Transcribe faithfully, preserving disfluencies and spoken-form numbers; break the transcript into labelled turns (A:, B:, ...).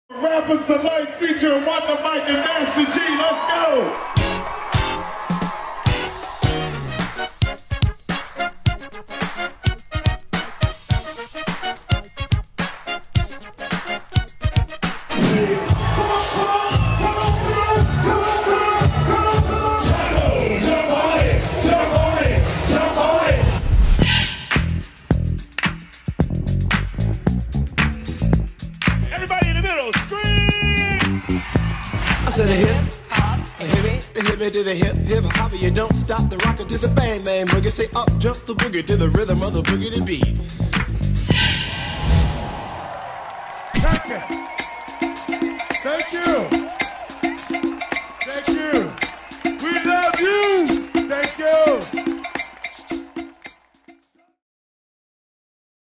A: Rappers Delight featuring Wonder Mike and Master G. Let's go!
B: To the hip, hop, a hip, the hip me to the hip, hip hop, you don't stop the rocker to the bang bang boogie. Say up, jump the boogie to the rhythm of the boogie to beat.